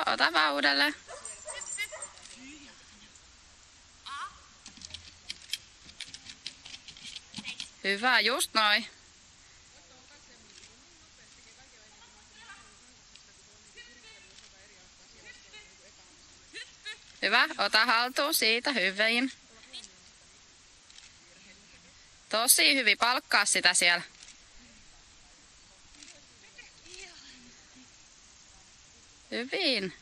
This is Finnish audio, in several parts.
ota vaan uudelleen. Hyvä, just noin. Hyvä, ota haltuun siitä, hyvin. Tosi hyvin, palkkaa sitä siellä. Hyvin.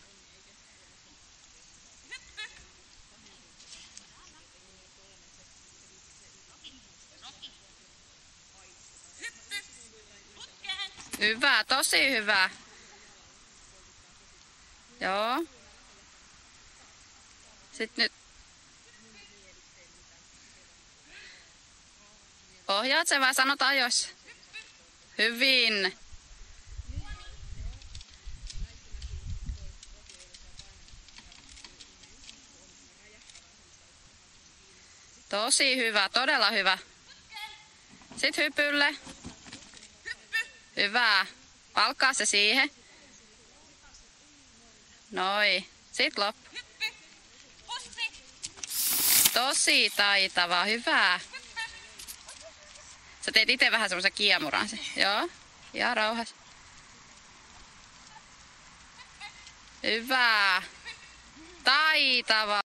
Hyvä, tosi hyvä. Joo. Sitten nyt. Ohjaat se vai sanot ajoissa? Hyvin. Tosi hyvä, todella hyvä. Sitten hypylle. Hyvä. Palkkaa se siihen. Noi. Sitten loppu. Tosi taitava, hyvä. Sä teet itse vähän semmoisen kiemuran. Joo. Ja rauhassa. Hyvä. Taitava.